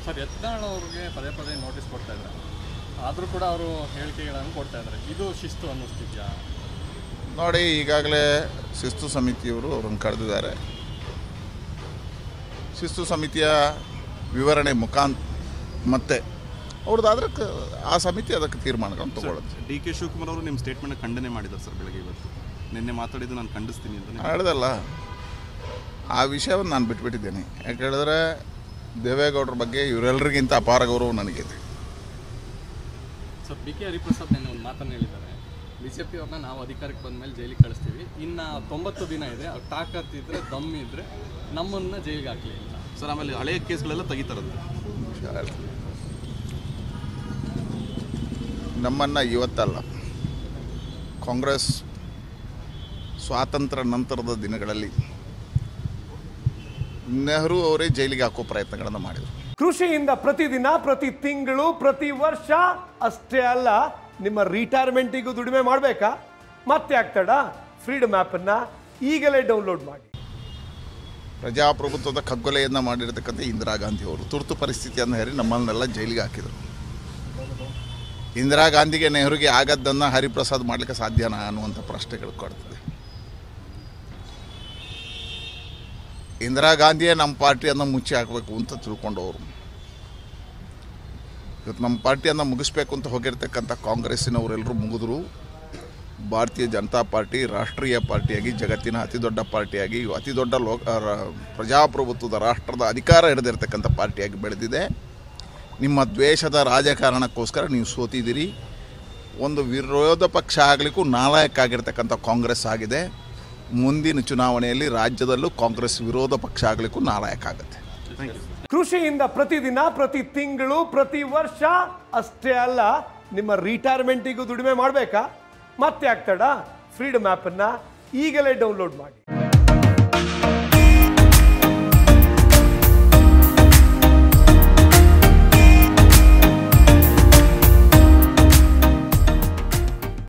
Sir Yatnal ಅವ್ರಿಗೆ ಪದೇ ಪದೇ ನೋಟಿಸ್ ಕೊಡ್ತಾ ಇದ್ದಾರೆ, ಆದರೂ ಕೂಡ ಅವರು ಹೇಳಿಕೆಗಳನ್ನು ಕೊಡ್ತಾ ಇದ್ದಾರೆ. ಇದು ಶಿಸ್ತು ಅನ್ನಿಸ್ತಿದ್ಯಾ? ನೋಡಿ, ಈಗಾಗಲೇ ಶಿಸ್ತು ಸಮಿತಿಯವರು ಅವ್ರನ್ನ ಕರೆದಿದ್ದಾರೆ. ಶಿಸ್ತು ಸಮಿತಿಯ ವಿವರಣೆ ಮತ್ತೆ ಅವ್ರದ್ದಾದ್ರೆ ಆ ಸಮಿತಿ ಅದಕ್ಕೆ ತೀರ್ಮಾನಗಳನ್ನು ತಗೊಳ್ಳುತ್ತೆ. ಡಿ ಕೆ ಶಿವಕುಮಾರ್ ಅವರು ನಿಮ್ಮ ಸ್ಟೇಟ್ಮೆಂಟ್ ಖಂಡನೆ ಮಾಡಿದ್ದಾರೆ ಸರ್ ಬೆಳಗ್ಗೆ. ಇವತ್ತು ನಿನ್ನೆ ಮಾತಾಡಿದ್ದು ನಾನು ಖಂಡಿಸ್ತೀನಿ ಅಂತ ಹೇಳಿದಲ್ಲ, ಆ ವಿಷಯವನ್ನು ನಾನು ಬಿಟ್ಬಿಟ್ಟಿದ್ದೇನೆ. ಯಾಕೆ ಹೇಳಿದ್ರೆ ದೇವೇಗೌಡರ ಬಗ್ಗೆ ಇವರೆಲ್ಲರಿಗಿಂತ ಅಪಾರ ಗೌರವ ನನಗಿದೆ. ಸರ್, ಬಿ ಕೆ ಹರಿಪ್ರಸಾದ್ ನೆನ್ನೆ ಒಂದು ಮಾತನ್ನು ಹೇಳಿದ್ದಾರೆ, BJP ಅವ್ರನ್ನ ನಾವು ಅಧಿಕಾರಕ್ಕೆ ಬಂದ ಮೇಲೆ ಜೈಲಿಗೆ ಕಳಿಸ್ತೀವಿ, ಇನ್ನು 90 ದಿನ ಇದೆ, ಅವ್ರು ತಾಕತ್ತಿದ್ರೆ ದಮ್ ಇದ್ದರೆ ನಮ್ಮನ್ನು ಜೈಲಿಗೆ ಹಾಕಲಿ ಅಂತ. ಸರ್, ಆಮೇಲೆ ಹಳೆಯ ಕೇಸ್ಗಳೆಲ್ಲ ತೆಗಿತಾರಂತೆ. ನಮ್ಮನ್ನು ಇವತ್ತಲ್ಲ, ಕಾಂಗ್ರೆಸ್ ಸ್ವಾತಂತ್ರ್ಯ ನಂತರದ ದಿನಗಳಲ್ಲಿ ನೆಹರು ಅವರೇ ಜೈಲಿಗೆ ಹಾಕೋ ಪ್ರಯತ್ನಗಳನ್ನು ಮಾಡಿದರು. ಕೃಷಿಯಿಂದ ಪ್ರತಿದಿನ, ಪ್ರತಿ ತಿಂಗಳು, ಪ್ರತಿ ವರ್ಷ ಅಷ್ಟೇ ಅಲ್ಲ, ನಿಮ್ಮ ರಿಟೈರ್ಮೆಂಟಿಗೂ ದುಡಿಮೆ ಮಾಡಬೇಕಾ? ಮತ್ತೆ ಆಗ್ತಡ ಫ್ರೀಡಮ್ ಆ್ಯಪನ್ನು ಈಗಲೇ ಡೌನ್ಲೋಡ್ ಮಾಡಿ. ಪ್ರಜಾಪ್ರಭುತ್ವದ ಕಗ್ಗೊಲೆಯನ್ನು ಮಾಡಿರ್ತಕ್ಕಂಥ ಇಂದಿರಾ ಗಾಂಧಿ ಅವರು ತುರ್ತು ಪರಿಸ್ಥಿತಿಯನ್ನು ಹೇರಿ ನಮ್ಮನ್ನೆಲ್ಲ ಜೈಲಿಗೆ ಹಾಕಿದರು. ಇಂದಿರಾ ಗಾಂಧಿಗೆ ನೆಹರುಗೆ ಆಗದ್ದನ್ನು ಹರಿಪ್ರಸಾದ್ ಮಾಡಲಿಕ್ಕೆ ಸಾಧ್ಯನಾ ಅನ್ನುವಂಥ ಪ್ರಶ್ನೆಗಳು ಕೊಡ್ತದೆ. ಇಂದಿರಾ ಗಾಂಧಿಯೇ ನಮ್ಮ ಪಾರ್ಟಿಯನ್ನು ಮುಚ್ಚಿ ಹಾಕಬೇಕು ಅಂತ ತಿಳ್ಕೊಂಡವರು. ಇವತ್ತು ನಮ್ಮ ಪಾರ್ಟಿಯನ್ನು ಮುಗಿಸ್ಬೇಕು ಅಂತ ಹೋಗಿರ್ತಕ್ಕಂಥ ಕಾಂಗ್ರೆಸ್ಸಿನವರೆಲ್ಲರೂ ಮುಗಿದ್ರು. ಭಾರತೀಯ ಜನತಾ ಪಾರ್ಟಿ ರಾಷ್ಟ್ರೀಯ ಪಾರ್ಟಿಯಾಗಿ, ಜಗತ್ತಿನ ಅತಿ ದೊಡ್ಡ ಪಾರ್ಟಿಯಾಗಿ, ಅತಿ ದೊಡ್ಡ ಪ್ರಜಾಪ್ರಭುತ್ವದ ರಾಷ್ಟ್ರದ ಅಧಿಕಾರ ಹಿಡಿದಿರ್ತಕ್ಕಂಥ ಪಾರ್ಟಿಯಾಗಿ ಬೆಳೆದಿದೆ. ನಿಮ್ಮ ದ್ವೇಷದ ರಾಜಕಾರಣಕ್ಕೋಸ್ಕರ ನೀವು ಸೋತಿದ್ದೀರಿ. ಒಂದು ವಿರೋಧ ಪಕ್ಷ ಆಗಲಿಕ್ಕೂ ನಾಲಾಯಕ ಆಗಿರ್ತಕ್ಕಂಥ ಕಾಂಗ್ರೆಸ್ ಆಗಿದೆ. ಮುಂದಿನ ಚುನಾವಣೆಯಲ್ಲಿ ರಾಜ್ಯದಲ್ಲೂ ಕಾಂಗ್ರೆಸ್ ವಿರೋಧ ಪಕ್ಷ ಆಗಲಿಕ್ಕೂ ನಾಲಾಯಕ ಆಗುತ್ತೆ. ಕೃಷಿಯಿಂದ ಪ್ರತಿದಿನ, ಪ್ರತಿ ತಿಂಗಳು, ಪ್ರತಿ ವರ್ಷ ಅಷ್ಟೇ ಅಲ್ಲ, ನಿಮ್ಮ ರಿಟೈರ್ಮೆಂಟಿಗೂ ದುಡಿಮೆ ಮಾಡಬೇಕಾ? ಮತ್ತೆ ಆಗ್ತಡ ಫ್ರೀಡಮ್ ಆ್ಯಪನ್ನು ಈಗಲೇ ಡೌನ್ಲೋಡ್ ಮಾಡಿ.